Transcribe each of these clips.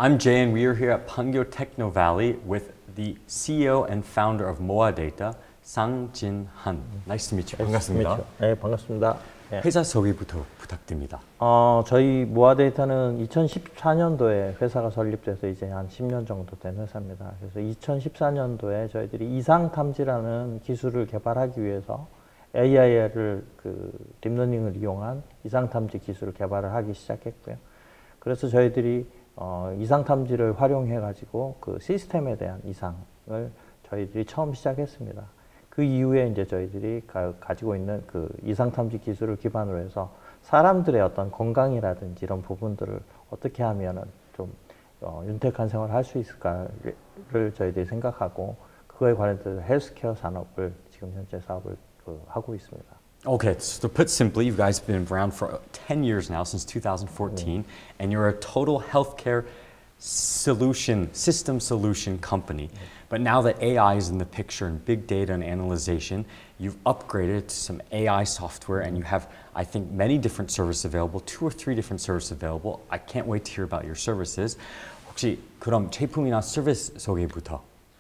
I'm Jay and we are here at Pangyo Techno Valley with the CEO and founder of Moa Data, 상진한. Nice to meet you. 반갑습니다. 네, 반갑습니다. 네. 회사 소개부터 부탁드립니다. 저희 모아 데이터는 2014년도에 회사가 설립돼서 이제 한 10년 정도 된 회사입니다. 그래서 2014년도에 저희들이 이상탐지라는 기술을 개발하기 위해서 AI를 딥러닝을 이용한 이상탐지 기술을 개발을 하기 시작했고요. 그래서 저희들이 이상탐지를 활용해 가지고 그 시스템에 대한 이상을 저희들이 처음 시작했습니다. 그 이후에 이제 저희들이 가지고 있는 그 이상탐지 기술을 기반으로 해서 사람들의 어떤 건강이라든지 이런 부분들을 어떻게 하면은 좀 윤택한 생활을 할 수 있을까를 저희들이 생각하고 그거에 관련돼서 헬스케어 산업을 지금 현재 사업을 하고 있습니다. Okay, so to put simply, you guys have been around for 10 years now, since 2014, and you're a total healthcare system solution company. But now that AI is in the picture and big data and analyzation, you've upgraded to some AI software and you have, I think, many different services available, 2 or 3 different services available. I can't wait to hear about your services. 혹시 그럼 제품이나 서비스 소개부터.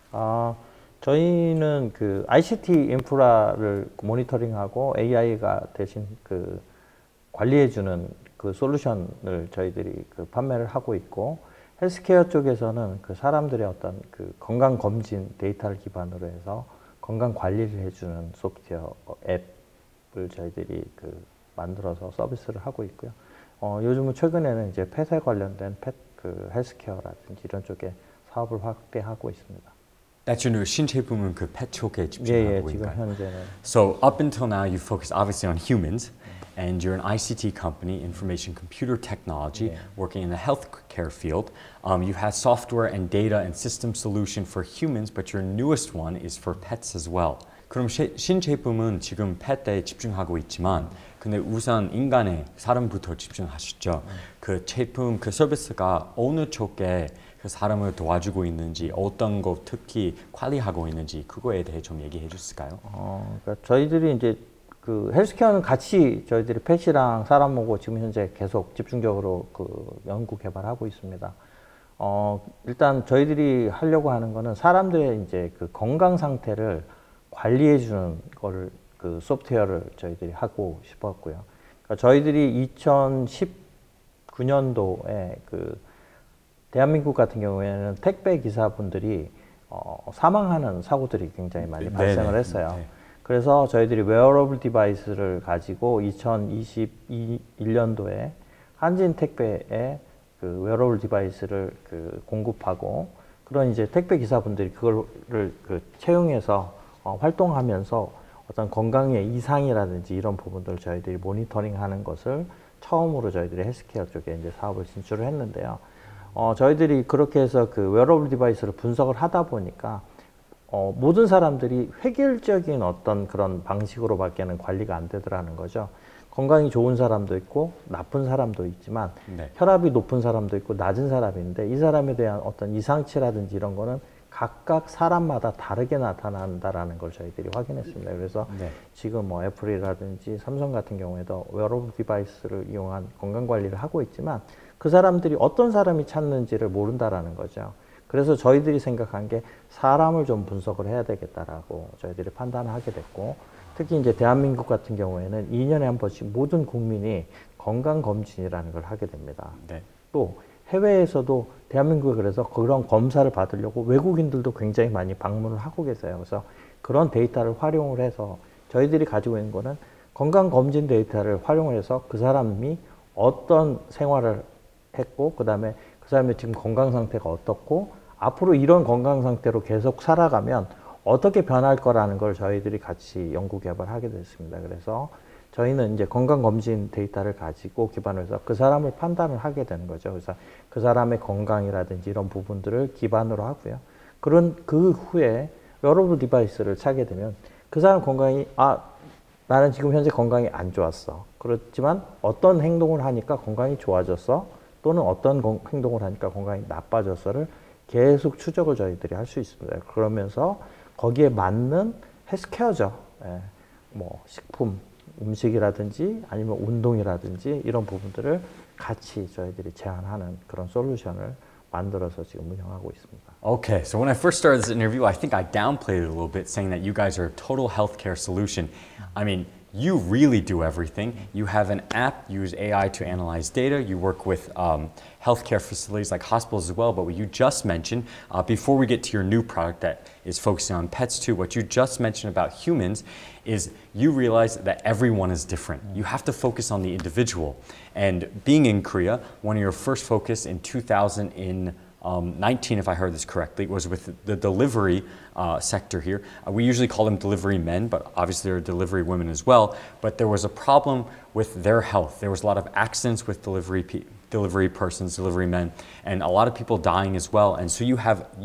저희는 그 ICT 인프라를 모니터링하고 AI가 대신 관리해주는 그 솔루션을 저희들이 판매를 하고 있고, 헬스케어 쪽에서는 그 사람들의 어떤 그 건강 검진 데이터를 기반으로 해서 건강 관리를 해주는 소프트웨어 앱을 저희들이 만들어서 서비스를 하고 있고요. 요즘은 최근에는 이제 펫에 관련된 펫 헬스케어라든지 이런 쪽에 사업을 확대하고 있습니다. That's your new 신제품은 그 펫 쪽에 집중하고 지금 있나요? 현재는. So up until now, you focus obviously on humans, and you're an ICT company, information computer technology, working in the healthcare field. You have software and data and system solution for humans, but your newest one is for pets as well. 그럼 신제품은 지금 펫에 집중하고 있지만, 근데 우선 인간의 사람부터 집중하시죠. 그 제품, 그 서비스가 어느 쪽에 그 사람을 도와주고 있는지, 어떤 거 특히 관리하고 있는지 그거에 대해 좀 얘기해 주실까요? 그러니까 저희들이 이제 그 헬스케어는 같이 저희들이 펫이랑 사람하고 지금 현재 계속 집중적으로 연구 개발하고 있습니다. 일단 저희들이 하려고 하는 거는 사람들의 이제 그 건강 상태를 관리해 주는 거를 그 소프트웨어를 저희들이 하고 싶었고요. 그러니까 저희들이 2019년도에 대한민국 같은 경우에는 택배 기사분들이 사망하는 사고들이 굉장히 많이 발생을 했어요. 그래서 저희들이 웨어러블 디바이스를 가지고 2021년도에 한진 택배에 그 웨어러블 디바이스를 공급하고, 그런 이제 택배 기사분들이 그거를 채용해서 활동하면서 어떤 건강의 이상이라든지 이런 부분들을 저희들이 모니터링하는 것을 처음으로 저희들이 헬스케어 쪽에 이제 사업을 진출을 했는데요. 저희들이 그렇게 해서 그 웨어러블 디바이스를 분석을 하다 보니까 모든 사람들이 획일적인 어떤 그런 방식으로밖에는 관리가 안 되더라는 거죠. 건강이 좋은 사람도 있고 나쁜 사람도 있지만 혈압이 높은 사람도 있고 낮은 사람인데, 이 사람에 대한 어떤 이상치라든지 이런 거는 각각 사람마다 다르게 나타난다라는 걸 저희들이 확인했습니다. 그래서 지금 뭐 애플이라든지 삼성 같은 경우에도 웨어러블 디바이스를 이용한 건강 관리를 하고 있지만 그 사람들이 어떤 사람이 찾는지를 모른다라는 거죠. 그래서 저희들이 생각한 게 사람을 좀 분석을 해야 되겠다라고 저희들이 판단을 하게 됐고, 특히 이제 대한민국 같은 경우에는 2년에 한 번씩 모든 국민이 건강검진이라는 걸 하게 됩니다. 또 해외에서도 대한민국에 그래서 그런 검사를 받으려고 외국인들도 굉장히 많이 방문을 하고 계세요. 그래서 그런 데이터를 활용을 해서 저희들이 가지고 있는 거는 건강검진 데이터를 활용을 해서 그 사람이 어떤 생활을 했고, 그 다음에 그 사람의 지금 건강 상태가 어떻고, 앞으로 이런 건강 상태로 계속 살아가면 어떻게 변할 거라는 걸 저희들이 같이 연구 개발하게 됐습니다. 그래서 저희는 이제 건강검진 데이터를 가지고 기반으로 해서 그 사람을 판단을 하게 되는 거죠. 그래서 그 사람의 건강이라든지 이런 부분들을 기반으로 하고요. 그 후에 웨어러블 디바이스를 차게 되면 그 사람 건강이, 나는 지금 현재 건강이 안 좋았어. 그렇지만 어떤 행동을 하니까 건강이 좋아졌어. 또는 어떤 행동을 하니까 건강이 나빠졌어를 계속 추적을 저희들이 할 수 있습니다. 그러면서 거기에 맞는 헬스케어죠. 뭐 식품, 음식이라든지 아니면 운동이라든지 이런 부분들을 같이 저희들이 제안하는 그런 솔루션을 만들어서 지금 운영하고 있습니다. Okay, so when I first started this interview, I think I downplayed it a little bit, saying that you guys are a total healthcare solution. I mean, you really do everything. You have an app, you use AI to analyze data. You work with healthcare facilities like hospitals as well. But what you just mentioned, before we get to your new product that is focusing on pets too, what you just mentioned about humans is you realize that everyone is different. You have to focus on the individual. And being in Korea, one of your first focus in 2019, if I heard this correctly, was with the delivery sector here. We usually call them delivery men, but obviously there are delivery women as well. But there was a problem with their health. There was a lot of accidents with delivery persons, delivery men, and a lot of people dying as well. And so you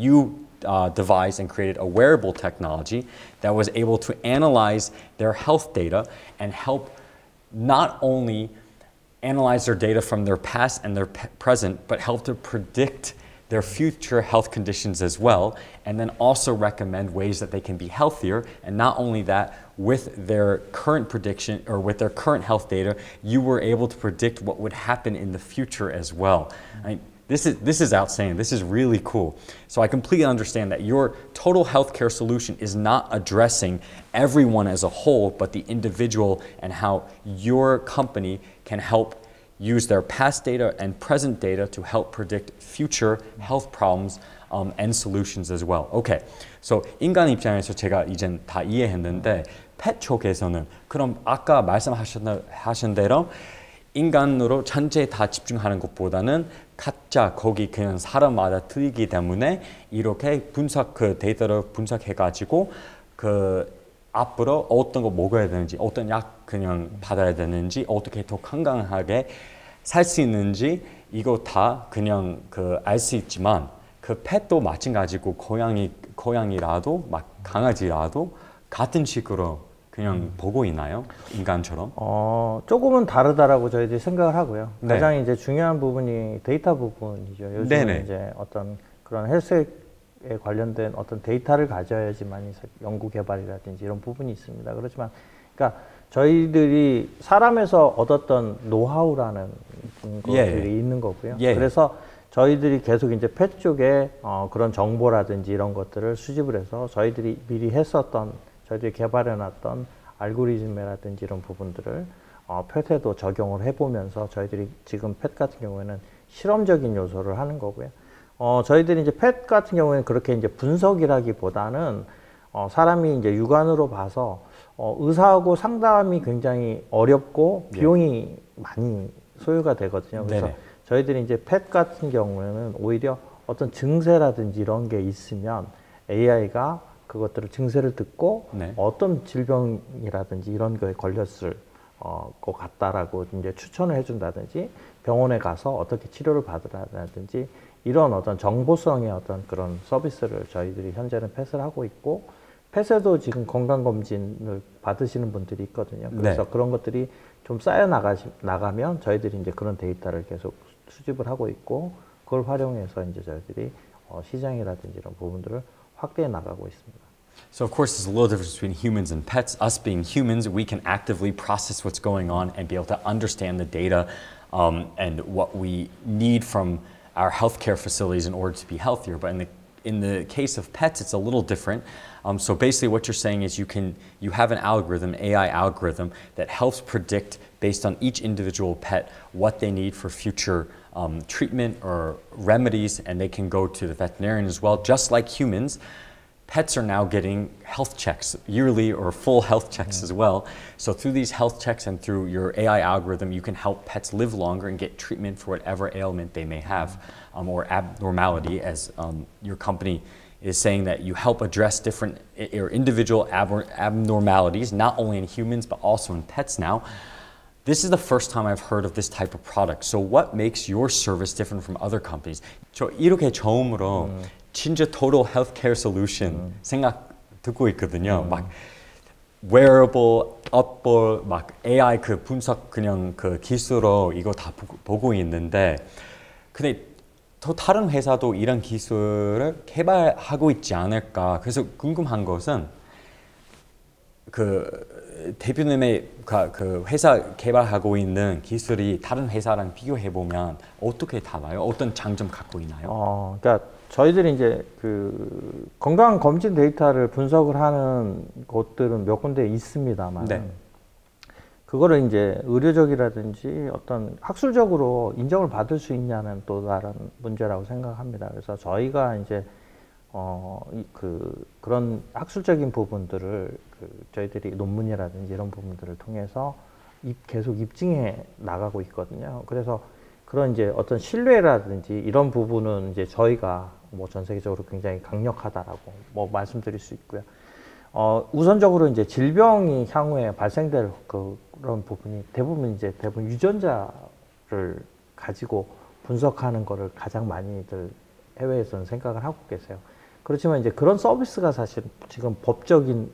devised and created a wearable technology that was able to analyze their health data and help not only analyze their data from their past and their present, but help to predict their future health conditions as well, and then also recommend ways that they can be healthier. And not only that, with their current prediction or with their current health data, you were able to predict what would happen in the future as well. I mean, this is outstanding. This is really cool. So I completely understand that your total healthcare solution is not addressing everyone as a whole, but the individual, and how your company can help use their past data and present data to help predict future health problems and solutions as well. Okay, so 인간 입장에서 제가 이젠 다 이해했는데 펫 쪽에서는 그럼 아까 말씀하신 대로 인간으로 전체 다 집중하는 것보다는 각자 거기 그냥 사람마다 틀리기 때문에 이렇게 그 데이터를 분석해가지고 그 앞으로 어떤 거 먹어야 되는지, 어떤 약 그냥 받아야 되는지, 어떻게 더 건강하게 살 수 있는지 이거 다 그냥 그 알 수 있지만 그 펫도 마찬가지고 고양이라도 막 강아지라도 같은 식으로 그냥 보고 있나요? 인간처럼? 조금은 다르다라고 저희들이 생각을 하고요. 네. 가장 이제 중요한 부분이 데이터 부분이죠. 요즘은 이제 어떤 그런 헬스에 관련된 어떤 데이터를 가져야지만 연구 개발이라든지 이런 부분이 있습니다. 그렇지만, 그러니까 저희들이 사람에서 얻었던 노하우라는 것들이 있는 거고요. 그래서 저희들이 계속 이제 펫 쪽에 그런 정보라든지 이런 것들을 수집을 해서 저희들이 미리 저희들이 개발해놨던 알고리즘이라든지 이런 부분들을 펫에도 적용을 해보면서 저희들이 지금 펫 같은 경우에는 실험적인 요소를 하는 거고요. 저희들이 이제 펫 같은 경우에는 그렇게 이제 분석이라기보다는 사람이 이제 육안으로 봐서 의사하고 상담이 굉장히 어렵고 비용이 많이 소요가 되거든요. 그래서 저희들이 이제 펫 같은 경우에는 오히려 어떤 증세라든지 이런 게 있으면 AI가 그것들을 증세를 듣고 어떤 질병이라든지 이런 거에 걸렸을 것 같다라고 이제 추천을 해준다든지 병원에 가서 어떻게 치료를 받으라든지 이런 어떤 정보성의 어떤 그런 서비스를 저희들이 현재는 펫을 하고 있고, 펫에도 지금 건강검진을 받으시는 분들이 있거든요. 그래서 그런 것들이 좀 쌓여 나가면 저희들이 이제 그런 데이터를 계속 수집을 하고 있고, 그걸 활용해서 이제 저희들이 시장이라든지 이런 부분들을 확대해 나가고 있습니다. So of course there's a little difference between humans and pets. Us being humans, we can actively process what's going on and be able to understand the data and what we need from our healthcare facilities in order to be healthier. But in the case of pets, it's a little different. So basically what you're saying is you have an algorithm, AI algorithm, that helps predict based on each individual pet what they need for future treatment or remedies, and they can go to the veterinarian as well. Just like humans, pets are now getting health checks, yearly or full health checks as well. So through these health checks and through your AI algorithm, you can help pets live longer and get treatment for whatever ailment they may have or abnormality, as your company is saying that you help address different or individual abnormalities, not only in humans but also in pets now. This is the first time I've heard of this type of product. So what makes your service different from other companies? 저 이렇게 처음으로 진짜 total healthcare solution 생각 듣고 있거든요. 막 wearable, up볼, 막 AI 그 분석 그냥 그 기술로 이거 다 보고 있는데, 근데 또 다른 회사도 이런 기술을 개발하고 있지 않을까. 그래서 궁금한 것은 그 대표님의 그 회사 개발하고 있는 기술이 다른 회사랑 비교해 보면 어떻게 달라요? 어떤 장점 갖고 있나요? 그러니까 저희들이 이제 그 건강 검진 데이터를 분석을 하는 곳들은 몇 군데 있습니다만, 네. 그거를 이제 의료적이라든지 어떤 학술적으로 인정을 받을 수 있냐는 또 다른 문제라고 생각합니다. 그래서 저희가 이제 그런 학술적인 부분들을 저희들이 논문이라든지 이런 부분들을 통해서 계속 입증해 나가고 있거든요. 그래서 그런 이제 어떤 신뢰라든지 이런 부분은 이제 저희가 뭐 전 세계적으로 굉장히 강력하다라고 뭐 말씀드릴 수 있고요. 우선적으로 이제 질병이 향후에 발생될 그런 부분이 대부분 유전자를 가지고 분석하는 거를 가장 많이들 해외에서는 생각을 하고 계세요. 그렇지만 이제 그런 서비스가 사실 지금 법적인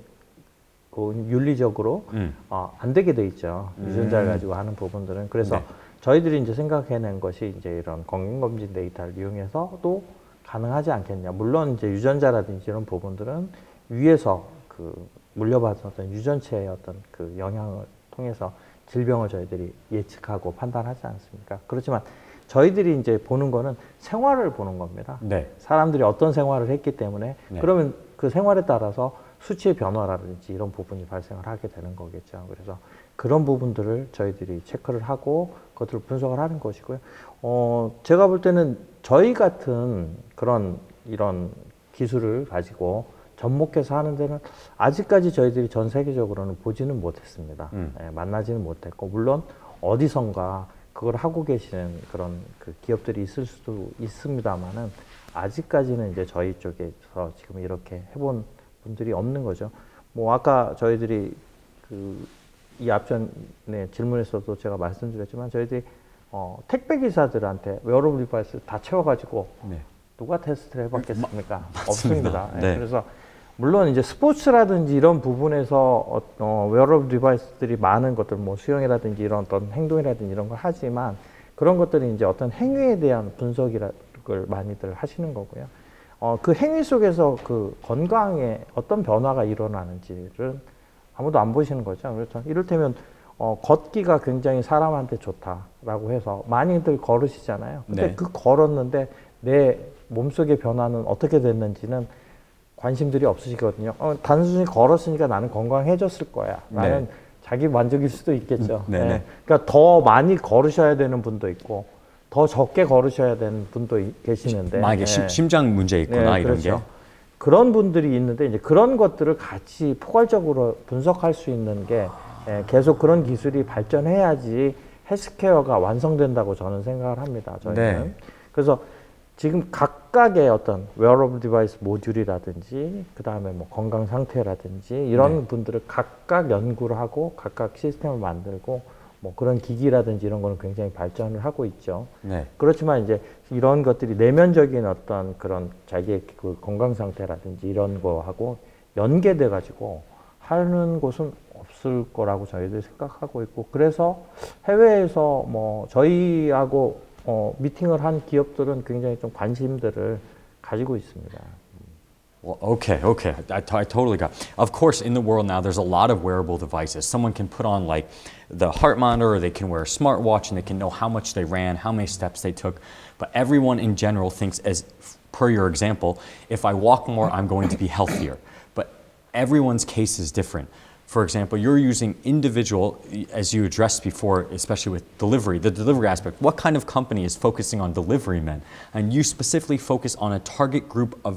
윤리적으로 안 되게 돼 있죠. 유전자를 가지고 하는 부분들은. 그래서 네. 저희들이 이제 생각해낸 것이 이제 이런 건강검진 데이터를 이용해서도 가능하지 않겠냐. 물론 이제 유전자라든지 이런 부분들은 위에서 물려받은 어떤 유전체의 어떤 그 영향을 통해서 질병을 저희들이 예측하고 판단하지 않습니까? 그렇지만 저희들이 이제 보는 거는 생활을 보는 겁니다. 네. 사람들이 어떤 생활을 했기 때문에 네. 그러면 그 생활에 따라서 수치의 변화라든지 이런 부분이 발생을 하게 되는 거겠죠. 그래서 그런 부분들을 저희들이 체크를 하고 그것들을 분석을 하는 것이고요. 제가 볼 때는 저희 같은 이런 기술을 가지고 접목해서 하는 데는 아직까지 저희들이 전 세계적으로는 보지는 못했습니다. 예, 만나지는 못했고, 물론 어디선가 그걸 하고 계시는 그런 기업들이 있을 수도 있습니다만은 아직까지는 이제 저희 쪽에서 지금 이렇게 해본 분들이 없는 거죠. 뭐 아까 저희들이 이 앞전에 질문에서도 제가 말씀드렸지만 저희들이 택배 기사들한테 웨어러블 디바이스 다 채워가지고 네. 누가 테스트를 해봤겠습니까? 없습니다. 네. 네. 그래서 물론 이제 스포츠라든지 이런 부분에서 웨어러블 디바이스들이 많은 것들, 뭐 수영이라든지 이런 어떤 행동이라든지 이런 걸 하지만 그런 것들이 이제 어떤 행위에 대한 분석을 많이들 하시는 거고요. 그 행위 속에서 그 건강에 어떤 변화가 일어나는지를 아무도 안 보시는 거죠. 그렇죠. 이를테면 걷기가 굉장히 사람한테 좋다라고 해서 많이들 걸으시잖아요. 근데 네. 걸었는데 내 몸속의 변화는 어떻게 됐는지는 관심들이 없으시거든요. 단순히 걸었으니까 나는 건강해졌을 거야. 라는 네. 자기 만족일 수도 있겠죠. 네. 그러니까 더 많이 걸으셔야 되는 분도 있고 더 적게 걸으셔야 되는 분도 계시는데 만약에 네. 심장 문제 있거나 이런 그렇죠. 게 그런 분들이 있는데 이제 그런 것들을 같이 포괄적으로 분석할 수 있는 게 계속 그런 기술이 발전해야지 헬스케어가 완성된다고 저는 생각을 합니다. 저희는. 네. 그래서 지금 각각의 어떤 웨어러블 디바이스 모듈이라든지 그 다음에 뭐 건강 상태라든지 이런 네. 분들을 각각 연구를 하고 각각 시스템을 만들고 뭐 그런 기기라든지 이런 거는 굉장히 발전을 하고 있죠. 네. 그렇지만 이제 이런 것들이 내면적인 어떤 그런 자기의 그 건강 상태라든지 이런 거하고 연계돼 가지고 하는 곳은 없을 거라고 저희들 생각하고 있고, 그래서 해외에서 뭐 저희하고 미팅을 한 기업들은 굉장히 좀 관심들을 가지고 있습니다. Well, okay. I totally got it. Of course, in the world now, there's a lot of wearable devices. Someone can put on like the heart monitor, or they can wear a smartwatch, and they can know how much they ran, how many steps they took. But everyone in general thinks, as per your example, if I walk more, I'm going to be healthier. But everyone's case is different. For example, you're using individual, as you addressed before, especially with delivery, the delivery aspect. What kind of company is focusing on delivery men? And you specifically focus on a target group of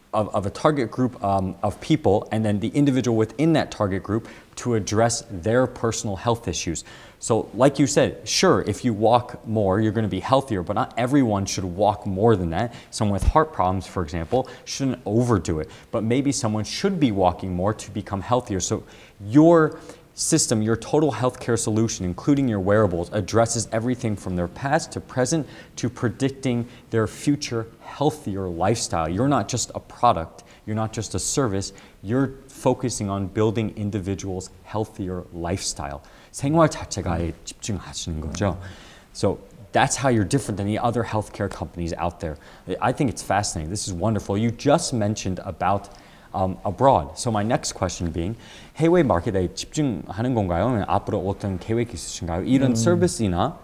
people, and then the individual within that target group to address their personal health issues. So like you said, sure, if you walk more, you're going to be healthier, but not everyone should walk more than that. Someone with heart problems, for example, shouldn't overdo it, but maybe someone should be walking more to become healthier. So your system, your total healthcare solution, including your wearables, addresses everything from their past to present to predicting their future healthier lifestyle. You're not just a product, you're not just a service, you're focusing on building individuals' healthier lifestyle. 생활 자체가에 집중하시는 거죠. So that's how you're different than the other healthcare companies out there. I think it's fascinating. This is wonderful. You just mentioned about abroad. So my next question being, 해외 마켓에 집중하는 건가요? 앞으로 어떤 계획이 있으신가요? 이런 서비스나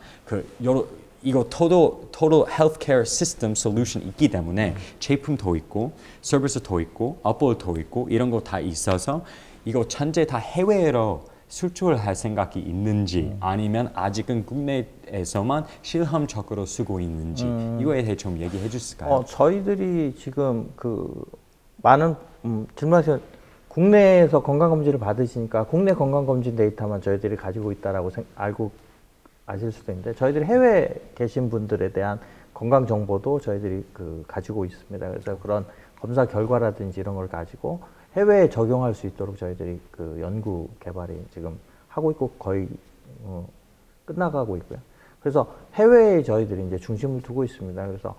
이거 total healthcare system solution 있기 때문에 제품도 있고 서비스도 있고 어플도 있고 이런 거 다 있어서 이거 전체 다 해외로 수출할 생각이 있는지 아니면 아직은 국내에서만 실험적으로 쓰고 있는지 이거에 대해 좀 얘기해 주실까요? 저희들이 지금 많은 질문하신 국내에서 건강검진을 받으시니까 국내 건강검진 데이터만 저희들이 가지고 있다라고 알고 아실 수도 있는데 저희들이 해외에 계신 분들에 대한 건강 정보도 저희들이 가지고 있습니다. 그래서 그런 검사 결과라든지 이런 걸 가지고 해외에 적용할 수 있도록 저희들이 연구 개발이 지금 하고 있고 거의 끝나가고 있고요. 그래서 해외에 저희들이 이제 중심을 두고 있습니다. 그래서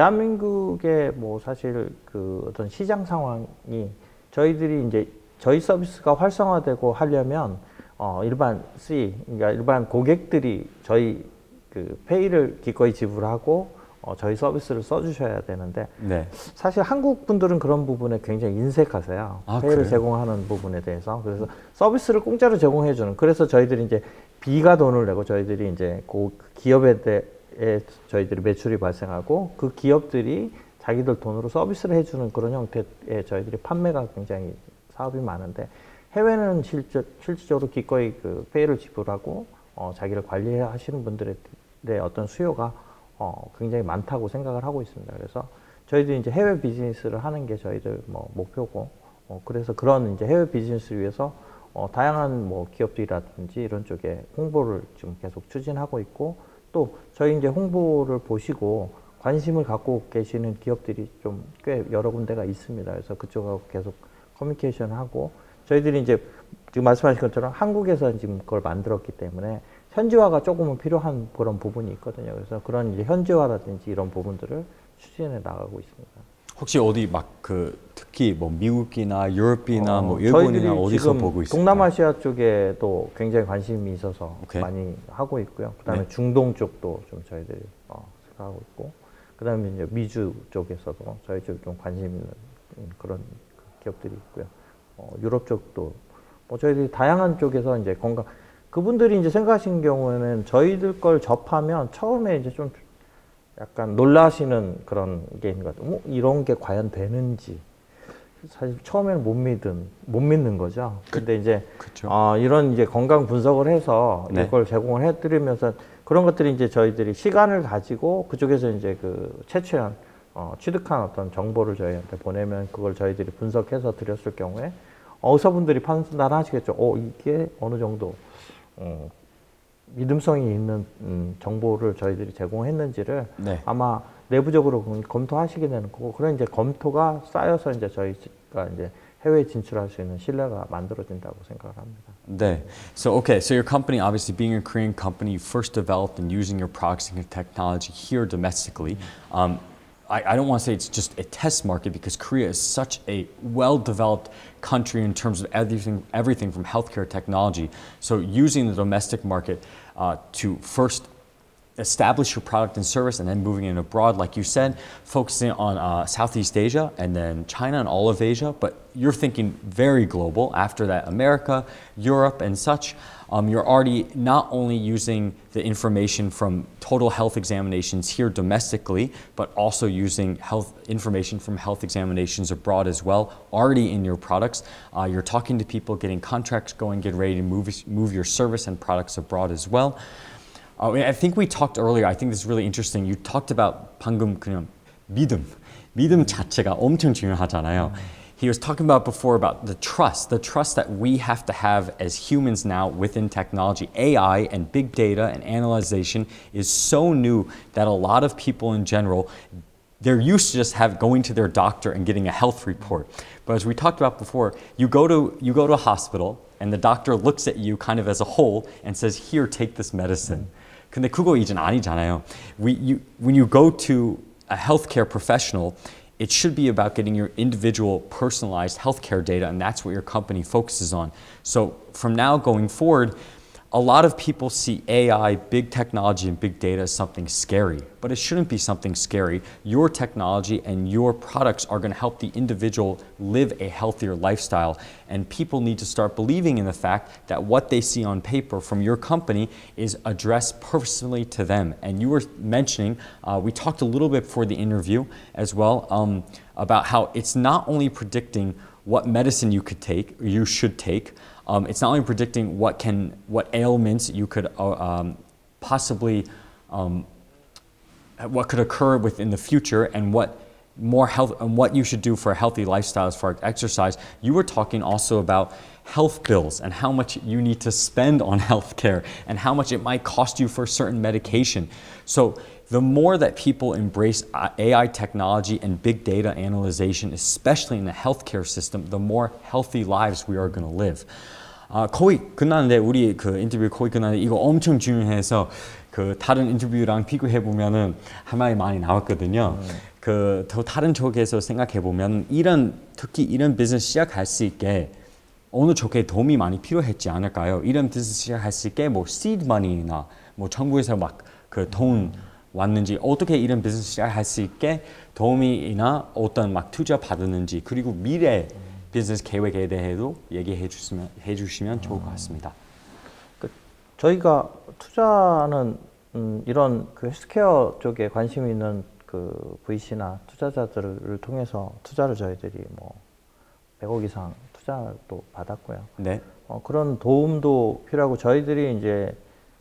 대한민국의 사실 어떤 시장 상황이 저희들이 이제 저희 서비스가 활성화되고 하려면 일반 그러니까 일반 고객들이 저희 페이를 기꺼이 지불하고 저희 서비스를 써주셔야 되는데 네. 사실 한국 분들은 그런 부분에 굉장히 인색하세요. 페이를 그래요? 제공하는 부분에 대해서. 그래서 서비스를 공짜로 제공해주는. 그래서 저희들이 이제 비가 돈을 내고 저희들이 이제 기업에 대해 저희들이 매출이 발생하고 그 기업들이 자기들 돈으로 서비스를 해주는 그런 형태의 저희들이 판매가 굉장히 사업이 많은데 해외는 실질적으로 기꺼이 페이를 지불하고 자기를 관리하시는 분들의 어떤 수요가 굉장히 많다고 생각을 하고 있습니다. 그래서 저희들이 이제 해외 비즈니스를 하는 게 저희들 목표고, 그래서 그런 이제 해외 비즈니스를 위해서 다양한 기업들이라든지 이런 쪽에 홍보를 지금 계속 추진하고 있고, 또 저희 이제 홍보를 보시고 관심을 갖고 계시는 기업들이 좀 꽤 여러 군데가 있습니다. 그래서 그쪽하고 계속 커뮤니케이션을 하고, 저희들이 이제 지금 말씀하신 것처럼 한국에서 지금 그걸 만들었기 때문에 현지화가 조금은 필요한 그런 부분이 있거든요. 그래서 그런 이제 현지화라든지 이런 부분들을 추진해 나가고 있습니다. 혹시 어디 특히 미국이나 유럽이나 일본이나 어디서 보고 있어요? 동남아시아 쪽에도 굉장히 관심이 있어서 오케이. 많이 하고 있고요. 그다음에 네. 중동 쪽도 좀 저희들이 생각하고 있고, 그다음에 이제 미주 쪽에서도 저희 쪽에 좀 관심 있는 그런 기업들이 있고요. 유럽 쪽도 저희들이 다양한 쪽에서 이제 그분들이 이제 생각하시는 경우에는 저희들 걸 접하면 처음에 이제 좀 약간 놀라시는 그런 게 있는 것 같아요. 이런 게 과연 되는지. 사실 처음에는 못 믿는 거죠. 근데 이제, 이런 이제 건강 분석을 해서 네. 이걸 제공을 해드리면서 그런 것들이 이제 저희들이 시간을 가지고 그쪽에서 이제 채취한, 취득한 어떤 정보를 저희한테 보내면 그걸 저희들이 분석해서 드렸을 경우에 의사분들이 판단하시겠죠. 이게 어느 정도, 믿음성이 있는 정보를 저희들이 제공했는지를 네. 아마 내부적으로 검토하시게 되는 거고, 그런 이제 검토가 쌓여서 이제 저희가 이제 해외에 진출할 수 있는 신뢰가 만들어진다고 생각을 합니다. 네. So your company, obviously being a Korean company, you first developed and using your products and technology here domestically. I don't want to say it's just a test market because Korea is such a well-developed country in terms of everything from healthcare technology. So using the domestic market to first establish your product and service and then moving it abroad, like you said, focusing on Southeast Asia and then China and all of Asia, but you're thinking very global. After that, America, Europe and such. You're already not only using the information from total health examinations here domestically, but also using information from health examinations abroad as well, already in your products. You're talking to people, getting contracts going, getting ready to move your service and products abroad as well. I think we talked earlier, I think this is really interesting. You talked about 방금 그냥 믿음 자체가 엄청 중요하잖아요. He was talking about before about the trust that we have to have as humans now within technology. AI and big data and analyzation is so new that a lot of people in general, they're used to just going to their doctor and getting a health report. But as we talked about before, you go to a hospital and the doctor looks at you kind of as a whole and says, here, take this medicine. 근데 그거 이젠 아니잖아요. When you go to a healthcare professional, it should be about getting your individual personalized healthcare data, and that's what your company focuses on. So from now going forward, a lot of people see AI, big technology, and big data as something scary, but it shouldn't be something scary. Your technology and your products are going to help the individual live a healthier lifestyle, and people need to start believing in the fact that what they see on paper from your company is addressed personally to them. And you were mentioning, we talked a little bit before the interview as well, about how it's not only predicting what medicine you could take, or you should take. It's not only predicting what ailments you could possibly, what could occur within the future, and what you should do for a healthy lifestyle as far as exercise. You were talking also about health bills and how much you need to spend on healthcare and how much it might cost you for certain medication. So the more that people embrace AI technology and big data analyzation, especially in the healthcare system, the more healthy lives we are going to live. 거의 끝나는데, 우리 그 인터뷰 거의 끝나는데, 이거 엄청 중요해서 그 다른 인터뷰랑 비교해 보면은 할 말이 많이 나왔거든요. 그 더 다른 쪽에서 생각해 보면 특히 이런 비즈니스 시작할 수 있게 어느 쪽에 도움이 많이 필요했지 않을까요? 이런 비즈니스 시작할 수 있게 뭐 seed money나 뭐 정부에서 막 그 돈 왔는지, 어떻게 이런 비즈니스 시작할 수 있게 도움이나 어떤 막 투자 받았는지, 그리고 미래 비즈니스 계획에 대해도 얘기해 주시면 좋을 것 같습니다. 저희가 투자는 이런 그 헬스케어 쪽에 관심이 있는 그 VC나 투자자들을 통해서 투자를 저희들이 뭐 100억 이상 투자도 받았고요. 네. 그런 도움도 필요하고, 저희들이 이제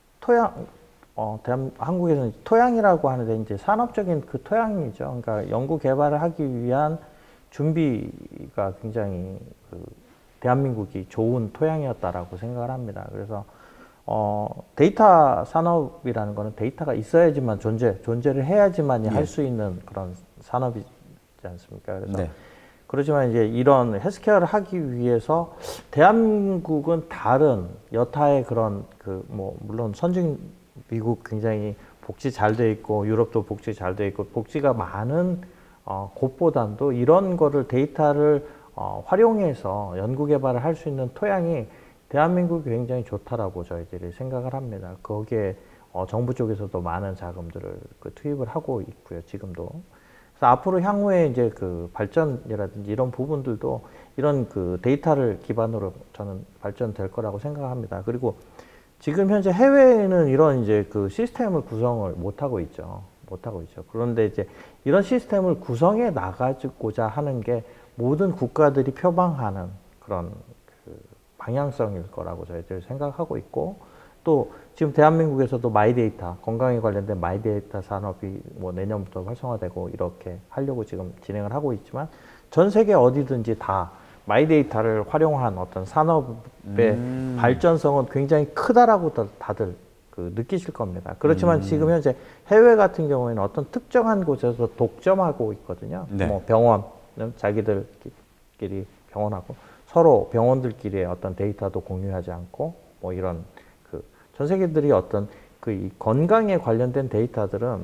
한국에서는 토양이라고 하는데 이제 산업적인 그 토양이죠. 그러니까 연구 개발을 하기 위한 준비가 굉장히 대한민국이 좋은 토양이었다라고 생각을 합니다. 그래서 데이터 산업이라는 거는 데이터가 있어야지만 존재를 해야지만 할 수 있는 그런 산업이지 않습니까? 그래서 네. 그렇지만 이제 이런 헬스케어를 하기 위해서 대한민국은 다른 여타의 그런 물론 선진 미국 굉장히 복지 잘 돼 있고, 유럽도 복지 잘 돼 있고, 복지가 많은 곳보다도 이런 거를 데이터를 활용해서 연구 개발을 할 수 있는 토양이 대한민국이 굉장히 좋다라고 저희들이 생각을 합니다. 거기에 정부 쪽에서도 많은 자금들을 투입을 하고 있고요, 지금도. 그래서 앞으로 향후에 이제 그 발전이라든지 이런 부분들도 이런 그 데이터를 기반으로 저는 발전될 거라고 생각합니다. 그리고 지금 현재 해외에는 이런 이제 그 시스템을 구성을 못 하고 있죠. 그런데 이제 이런 시스템을 구성해 나가고자 하는 게 모든 국가들이 표방하는 그런 그 방향성일 거라고 저희들 생각하고 있고, 또 지금 대한민국에서도 마이데이터, 건강에 관련된 마이데이터 산업이 뭐 내년부터 활성화되고 이렇게 하려고 지금 진행을 하고 있지만, 전 세계 어디든지 다 마이데이터를 활용한 어떤 산업의 발전성은 굉장히 크다라고 다들 느끼실 겁니다. 그렇지만 지금 현재 해외 같은 경우에는 어떤 특정한 곳에서 독점하고 있거든요. 네. 뭐 병원은 자기들끼리 병원하고 서로 병원들끼리의 어떤 데이터도 공유하지 않고, 뭐 이런 전 세계들이 어떤 이 건강에 관련된 데이터들은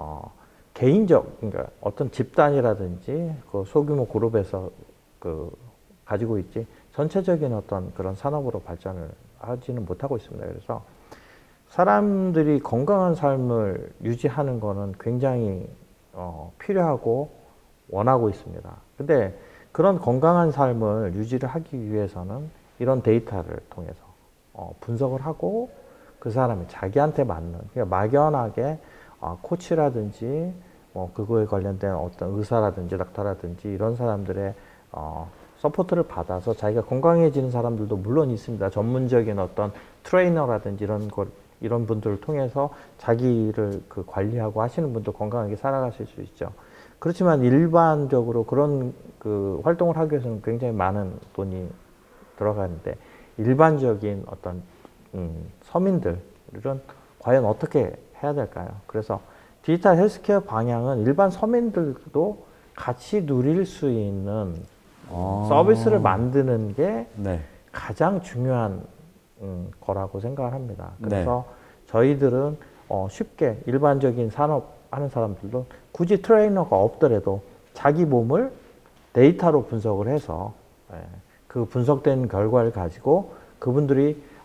그러니까 어떤 집단이라든지 그 소규모 그룹에서 가지고 있지, 전체적인 어떤 그런 산업으로 발전을 하지는 못하고 있습니다. 그래서 사람들이 건강한 삶을 유지하는 거는 굉장히 필요하고 원하고 있습니다. 근데 그런 건강한 삶을 유지를 하기 위해서는 이런 데이터를 통해서 분석을 하고, 그 사람이 자기한테 맞는, 그러니까 막연하게 코치라든지 그거에 관련된 어떤 의사라든지 닥터라든지 이런 사람들의 서포트를 받아서 자기가 건강해지는 사람들도 물론 있습니다. 전문적인 어떤 트레이너라든지 이런 분들을 통해서 자기를 관리하고 하시는 분도 건강하게 살아가실 수 있죠. 그렇지만 일반적으로 그런 활동을 하기 위해서는 굉장히 많은 돈이 들어가는데, 일반적인 어떤 서민들은 과연 어떻게 해야 될까요? 그래서 디지털 헬스케어 방향은 일반 서민들도 같이 누릴 수 있는 서비스를 만드는 게 네. 가장 중요한 거라고 생각을 합니다. 그래서 저희들은 쉽게 일반적인 산업 하는 사람들도 굳이 트레이너가 없더라도 자기 몸을 데이터로 분석을 해서 그 분석된 결과를 가지고 그분들이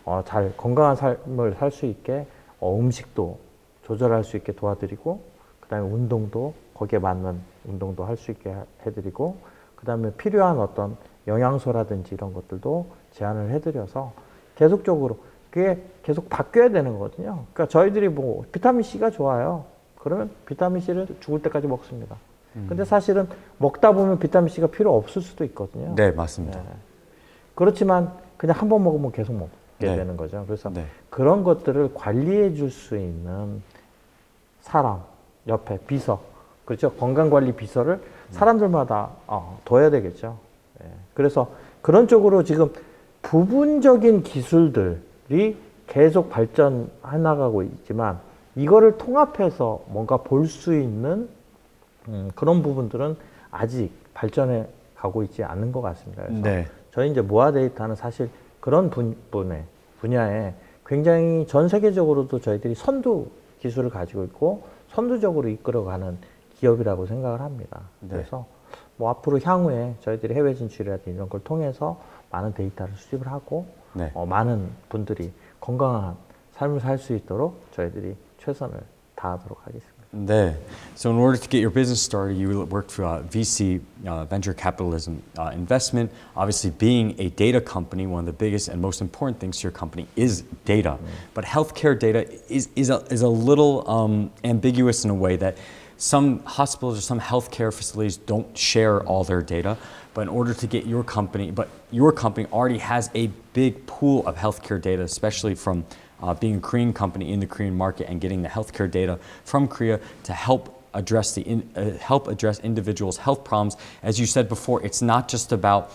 잘 건강한 삶을 살 수 있게 음식도 조절할 수 있게 도와드리고, 그 다음에 운동도 거기에 맞는 운동도 할 수 있게 해드리고, 그 다음에 필요한 어떤 영양소라든지 이런 것들도 제안을 해드려서 계속적으로 그게 계속 바뀌어야 되는 거거든요. 그러니까 저희들이 뭐 비타민 C가 좋아요. 그러면 비타민 C를 죽을 때까지 먹습니다. 근데 사실은 먹다 보면 비타민 C가 필요 없을 수도 있거든요. 네, 맞습니다. 네. 그렇지만 그냥 한 번 먹으면 계속 먹게 네. 되는 거죠. 그래서 네. 그런 것들을 관리해 줄 수 있는 사람, 옆에 비서, 그렇죠? 건강관리 비서를 사람들마다 둬야 되겠죠. 네. 그래서 그런 쪽으로 지금 부분적인 기술들이 계속 발전해 나가고 있지만 이거를 통합해서 뭔가 볼 수 있는 그런 부분들은 아직 발전해 가고 있지 않는 것 같습니다. 그래서 네. 저희 이제 모아 데이터는 사실 그런 분야에 굉장히 전 세계적으로도 저희들이 선두 기술을 가지고 있고 선두적으로 이끌어가는 기업이라고 생각을 합니다. 네. 그래서 뭐 앞으로 향후에 저희들이 해외 진출이라든지 이런 걸 통해서 많은 데이터를 수집을 하고 네. 많은 분들이 건강한 삶을 살 수 있도록 저희들이 최선을 다하도록 하겠습니다. 네. So in order to get your business started, you worked for VC, venture capitalism investment. Obviously, being a data company, one of the biggest and most important things to your company is data. But healthcare data is a little ambiguous in a way that some hospitals or some healthcare facilities don't share all their data. But in order to get your company already has a big pool of healthcare data, especially from being a Korean company in the Korean market and getting the healthcare data from Korea to help address address individuals' health problems. As you said before, it's not just about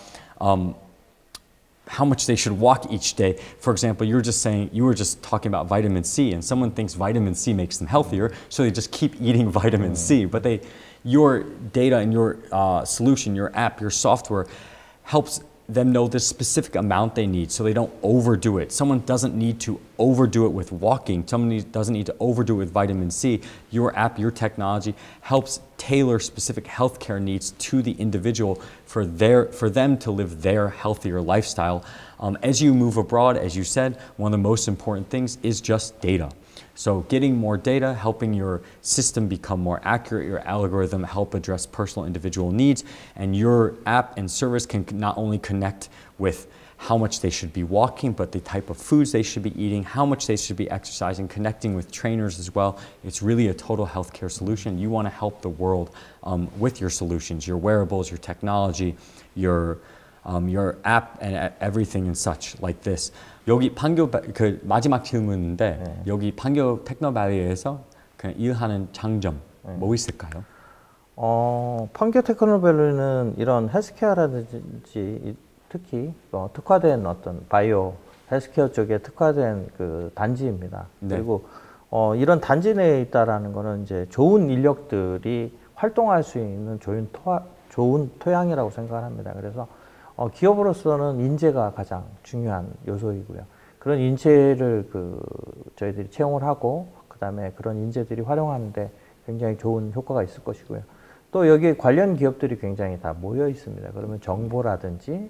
how much they should walk each day. For example, you were just talking about vitamin C, and someone thinks vitamin C makes them healthier, so they just keep eating vitamin C. But your data and your solution, your app, your software helps them know the specific amount they need so they don't overdo it. Someone doesn't need to overdo it with walking. Someone doesn't need to overdo it with vitamin C. Your app, your technology helps tailor specific healthcare needs to the individual for them to live their healthier lifestyle. As you move abroad, as you said, one of the most important things is just data. So getting more data, helping your system become more accurate, your algorithm help address personal individual needs, and your app and service can not only connect with how much they should be walking, but the type of foods they should be eating, how much they should be exercising, connecting with trainers as well. It's really a total healthcare solution. You want to help the world with your solutions, your wearables, your technology, your app and everything and such like this. 여기 판교 그 마지막 질문인데 여기 판교 테크노밸리에서 그냥 일하는 장점 뭐 있을까요? 판교 테크노밸리는 이런 헬스케어라든지 특히 특화된 어떤 바이오 헬스케어 쪽에 특화된 그 단지입니다. 네. 그리고 이런 단지 내에 있다라는 거는 이제 좋은 인력들이 활동할 수 있는 좋은 토양이라고 생각을 합니다. 그래서 기업으로서는 인재가 가장 중요한 요소이고요. 그런 인재를 저희들이 채용을 하고 그다음에 그런 인재들이 활용하는데 굉장히 좋은 효과가 있을 것이고요. 또 여기 관련 기업들이 굉장히 다 모여 있습니다. 그러면 정보라든지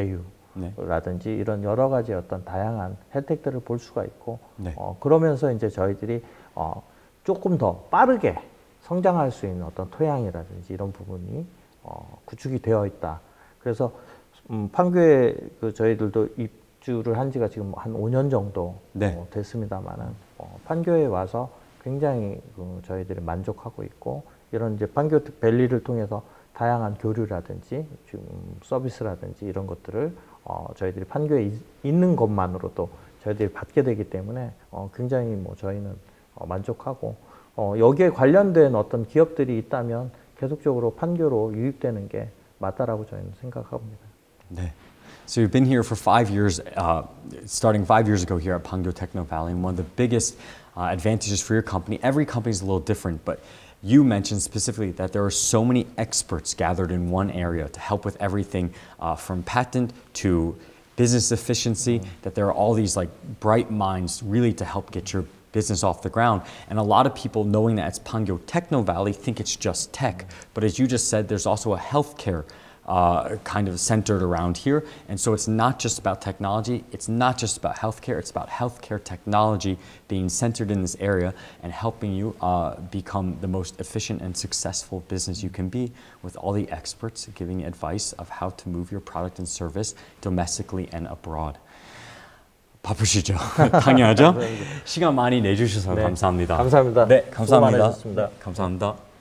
제휴라든지 이런 여러 가지 어떤 다양한 혜택들을 볼 수가 있고 그러면서 이제 저희들이 조금 더 빠르게 성장할 수 있는 어떤 토양이라든지 이런 부분이 구축이 되어 있다. 그래서 판교에 저희들도 입주를 한 지가 지금 한 5년 정도 됐습니다만은 판교에 와서 굉장히 저희들이 만족하고 있고 이런 이제 판교 밸리를 통해서 다양한 교류라든지 서비스라든지 이런 것들을 저희들이 판교에 있는 것만으로도 저희들이 받게 되기 때문에 굉장히 저희는 만족하고 여기에 관련된 어떤 기업들이 있다면 계속적으로 판교로 유입되는 게 맞다라고 저희는 생각합니다. 네. So you've been here for 5 years, starting 5 years ago here at Pangyo Techno Valley, and one of the biggest advantages for your company, every company is a little different, but you mentioned specifically that there are so many experts gathered in one area to help with everything from patent to business efficiency, that there are all these like bright minds really to help get your business off the ground. And a lot of people, knowing that it's Pangyo Techno Valley, think it's just tech. But as you just said, there's also a healthcare kind of centered around here. And so it's not just about technology, it's not just about healthcare, it's about healthcare technology being centered in this area and helping you become the most efficient and successful business you can be with all the experts giving advice of how to move your product and service domestically and abroad. 바쁘시죠? 당연하죠? 시간 많이 내주셔서 네, 감사합니다. 감사합니다. 네, 감사합니다. 수고 많으셨습니다. 감사합니다.